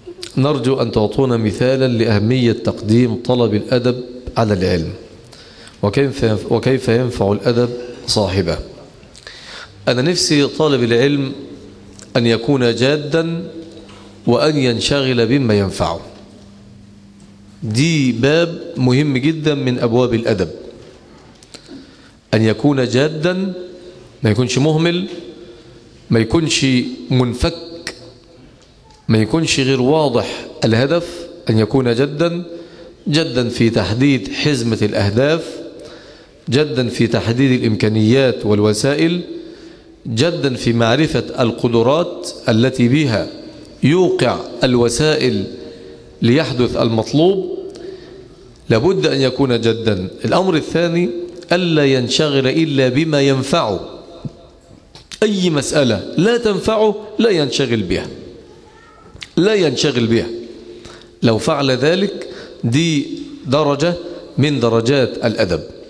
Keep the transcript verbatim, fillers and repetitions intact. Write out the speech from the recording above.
نرجو أن تعطونا مثالا لأهمية تقديم طلب الأدب على العلم، وكيف وكيف ينفع الأدب صاحبه. أنا نفسي طالب العلم أن يكون جادا وأن ينشغل بما ينفعه. دي باب مهم جدا من أبواب الأدب، أن يكون جادا، ما يكونش مهمل، ما يكونش منفك، ما يكونش غير واضح الهدف. أن يكون جدا جدا في تحديد حزمة الأهداف، جدا في تحديد الإمكانيات والوسائل، جدا في معرفة القدرات التي بها يوقع الوسائل ليحدث المطلوب. لابد أن يكون جدا. الأمر الثاني ألا ينشغل إلا بما ينفعه. أي مسألة لا تنفعه لا ينشغل بها، لا ينشغل بها. لو فعل ذلك دي درجة من درجات الأدب.